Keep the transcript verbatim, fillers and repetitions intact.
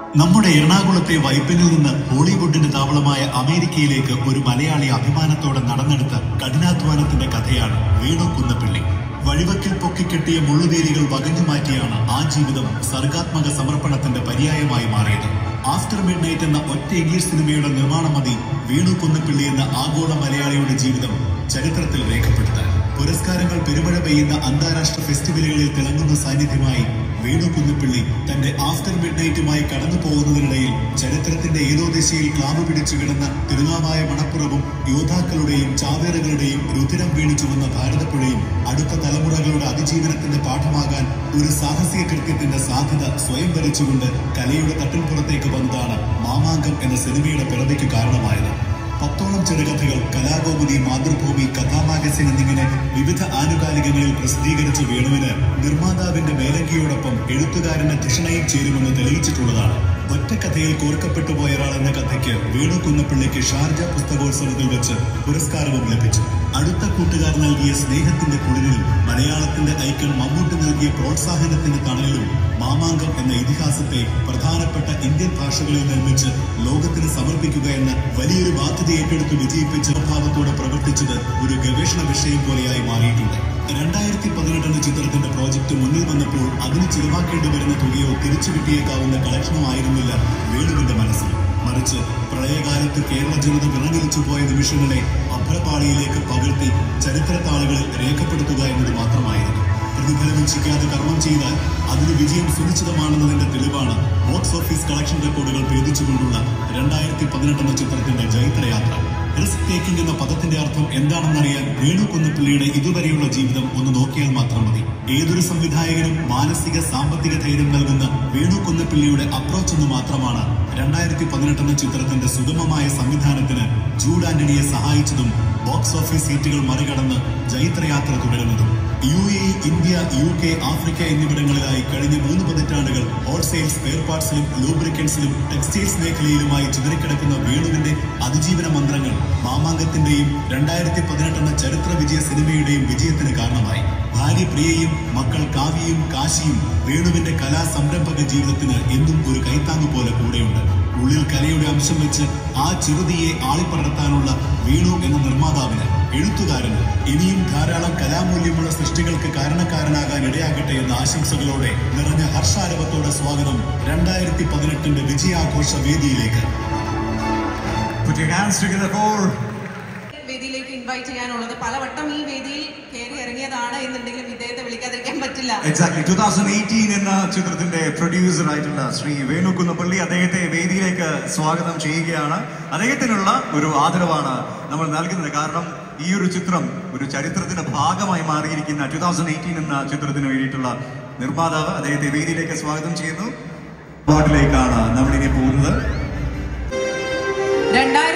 നമ്മുടെ എറണാകുളത്തെ വൈപ്പിനിൽ നിന്ന് ഹോളിവുഡിന്റെ താവളമായ അമേരിക്കയിലേക്ക് ഒരു മലയാളി അഭിമാനത്തോടെ നടന്നെടുത്ത കഠിനാധ്വാനത്തിന്റെ കഥയാണ് വേണു കുന്നപ്പിള്ളി. വഴിവക്കിൽ പൊക്കിക്കെട്ടിയ മുള്ളുവേലികൾ വകഞ്ഞു മാറ്റിയാണ് ആ ജീവിതം സർഗാത്മക സമർപ്പണത്തിന്റെ പര്യായമായി മാറിയത്. ആഫ്റ്റർ മിഡ് നൈറ്റ് എന്ന ഒറ്റ ഇംഗ്ലീഷ് സിനിമയുടെ നിർമ്മാണം മതി വേണു കുന്നപ്പിള്ളി എന്ന ആഗോള മലയാളിയുടെ ജീവിതം ചരിത്രത്തിൽ രേഖപ്പെടുത്താൻ. പുരസ്കാരങ്ങൾ പെരുമഴ പെയ്യുന്ന അന്താരാഷ്ട്ര ഫെസ്റ്റിവലുകളിൽ തിളങ്ങുന്ന സാന്നിധ്യമായി വേണു കുന്നപ്പിള്ളി തന്റെ ആഫ്റ്റർ മിഡ് നൈറ്റുമായി കടന്നു പോകുന്നതിനിടയിൽ ചരിത്രത്തിന്റെ ഏതോ ദിശയിൽ ക്ലാവ് പിടിച്ചു കിടന്ന തിരുനാവായ മണപ്പുറവും യോദ്ധാക്കളുടെയും ചാവേറുകളുടെയും രുധിരം വീണിച്ചു വന്ന ഭാരതപ്പുഴയും അടുത്ത തലമുറകളുടെ അതിജീവനത്തിന്റെ പാഠമാകാൻ ഒരു സാഹസിക കൃത്യത്തിന്റെ സാധ്യത സ്വയം വരച്ചുകൊണ്ട് കലയുടെ തട്ടിൽപ്പുറത്തേക്ക് വന്നതാണ് മാമാങ്കം എന്ന സിനിമയുടെ പിറവിക്ക് കാരണമായത്. പത്തോളം ചെറുകഥകൾ കലാകൗമുദി, മാതൃഭൂമി, കഥാ മാഗസിൻ എന്നിങ്ങനെ വിവിധ ആനുകാലികങ്ങളിൽ പ്രസിദ്ധീകരിച്ച വേണുവിന് നിർമ്മാതാവിന്റെ മേലങ്കിയോടൊപ്പം എഴുത്തുകാരന്റെ ധിഷണയും ചേരുമെന്ന് തെളിയിച്ചിട്ടുള്ളതാണ്. ഒറ്റക്കഥയിൽ കോർക്കപ്പെട്ടു പോയ ഒരാൾ എന്ന കഥയ്ക്ക് വേണു കുന്നപ്പിള്ളിക്ക് ഷാർജ പുസ്തകോത്സവത്തിൽ വെച്ച് പുരസ്കാരവും ലഭിച്ചു. അടുത്ത കൂട്ടുകാർ നൽകിയ സ്നേഹത്തിന്റെ കുളിരിൽ മലയാളത്തിന്റെ ഐക്കൺ മമ്മൂട്ടി നൽകിയ പ്രോത്സാഹനത്തിന്റെ തണലിലും മാമാങ്കം എന്ന ഇതിഹാസത്തെ പ്രധാനപ്പെട്ട ഇന്ത്യൻ ഭാഷകളിൽ നിർമ്മിച്ച് ലോകത്തിന് സമർപ്പിക്കുക എന്ന വലിയൊരു ബാധ്യത ഏറ്റെടുത്ത് വിജയിപ്പിച്ച ഭാവത്തോടെ പ്രവർത്തിച്ചത് ഒരു ഗവേഷണ വിഷയം പോലെയായി മാറിയിട്ടുണ്ട്. രണ്ടായിരത്തി പതിനെട്ട് എന്ന ചിത്രത്തിന്റെ പ്രോജക്ട് മുന്നിൽ വന്നപ്പോൾ അതിന് ചിലവാക്കേണ്ടി വരുന്ന തുകയോ തിരിച്ചു കിട്ടിയേക്കാവുന്ന കളക്ഷനോ ആയിരുന്നില്ല വേണുവിന്റെ മനസ്സിൽ. മറിച്ച് പ്രളയകാലത്ത് കേരള ജനത വിറങ്ങലിച്ചു പോയ നിമിഷങ്ങളെ അഭ്രപാളിയിലേക്ക് പകർത്തി ചരിത്രത്താളുകളിൽ രേഖപ്പെടുത്തുക എന്നത് മാത്രമായിരുന്നു. പ്രതിഫലമിച്ഛിക്കാതെ കർമ്മം ചെയ്താൽ അതിന് വിജയം സുനിശ്ചിതമാണെന്നതിന്റെ തെളിവാണ് ബോക്സ് ഓഫീസ് കളക്ഷൻ റെക്കോർഡുകൾ ഭേദിച്ചുകൊണ്ടുള്ള രണ്ടായിരത്തി പതിനെട്ട് എന്ന ചിത്രത്തിന്റെ ജൈത്രയാത്ര. റിസ്ക് ടേക്കിംഗ് എന്ന പദത്തിന്റെ അർത്ഥം എന്താണെന്നറിയാൻ വേണു കുന്നപ്പിള്ളിയുടെ ഇതുവരെയുള്ള ജീവിതം ഒന്ന് നോക്കിയാൽ മാത്രം മതി. ഏതൊരു സംവിധായകനും മാനസിക സാമ്പത്തിക ധൈര്യം നൽകുന്ന വേണു കുന്നപ്പിള്ളിയുടെ അപ്രോച്ച് എന്ന് മാത്രമാണ് രണ്ടായിരത്തി പതിനെട്ട് എന്ന ചിത്രത്തിന്റെ സുഗമമായ സംവിധാനത്തിന് ജൂഡ് ആന്റണിയെ സഹായിച്ചതും ബോക്സ് ഓഫീസ് സീറ്റുകൾ മറികടന്ന് ജൈത്രയാത്ര തുടരുന്നതും. U A, India, U K, Africa എന്നിവിടങ്ങളിലായി കഴിഞ്ഞ മൂന്ന് പതിറ്റാണ്ടുകൾ ഹോൾസെയിൽ സ്പെയർ പാർട്സിലും ലൂബ്രിക്കൻസിലും ടെക്സ്റ്റൈൽസ് മേഖലയിലുമായി ചിതറിക്കിടക്കുന്ന വേണുവിന്റെ അതിജീവന മന്ത്രങ്ങൾ മാമാങ്കത്തിന്റെയും രണ്ടായിരത്തി പതിനെട്ട് എന്ന ചരിത്ര വിജയ സിനിമയുടെയും വിജയത്തിന് കാരണമായി. ഭാര്യ പ്രിയയും മക്കൾ കാവ്യയും കാശിയും വേണുവിന്റെ കലാ സംരംഭക ജീവിതത്തിന് എന്നും ഒരു കൈത്താങ്ങ് പോലെ കൂടെയുണ്ട്. ഉള്ളിൽ കലയുടെ അംശം വെച്ച് ആ ചെറുതിയെ ആളിപ്പടർത്താനുള്ള വേണു എന്ന നിർമ്മാതാവിന്, എഴുത്തുകാരന് ഇനിയും ധാരാളം കലാമൂല്യമുള്ള സൃഷ്ടികൾക്ക് കാരണക്കാരനാകാൻ ഇടയാകട്ടെ എന്ന ആശംസകളോടെ നിറഞ്ഞ ഹർഷാരവത്തോടെ സ്വാഗതം രണ്ടായിരത്തി പതിനെട്ടിന്റെ വിജയാഘോഷ വേദിയിലേക്ക്. വേദിയിലേക്ക് ഇൻവൈറ്റ് ചെയ്യാനുള്ളത് പലവട്ടം ഈ വേദിയിൽ കയറി ഇറങ്ങിയതാണ് എന്നുണ്ടെങ്കിലും ഇദ്ദേഹത്തെ വിളിക്കാതിരിക്കാൻ പറ്റില്ല. എക്സാക്ട്ലി ടൂ തൗസൻഡ് എയ്റ്റീൻ എന്ന ചിത്രത്തിന്റെ പ്രൊഡ്യൂസർ ആയിട്ടുള്ള ശ്രീ വേണു കുന്നപ്പിള്ളി അദ്ദേഹത്തെ വേദിയിലേക്ക് സ്വാഗതം ചെയ്യുകയാണ്. അദ്ദേഹത്തിനുള്ള ഒരു ആദരവാണ് നമ്മൾ നൽകുന്നത്. കാരണം ഈ ഒരു ചിത്രം ഒരു ചരിത്രത്തിന്റെ ഭാഗമായി മാറിയിരിക്കുന്ന ടൂ തൗസൻഡ് എയ്റ്റീൻ എന്ന ചിത്രത്തിന് വേണ്ടിയിട്ടുള്ള നിർമ്മാതാവ് അദ്ദേഹത്തെ വേദിയിലേക്ക് സ്വാഗതം ചെയ്യുന്നു. പാട്ടിലേക്കാണ് നമ്മളിനി പോകുന്നത്. രണ്ടായിരത്തി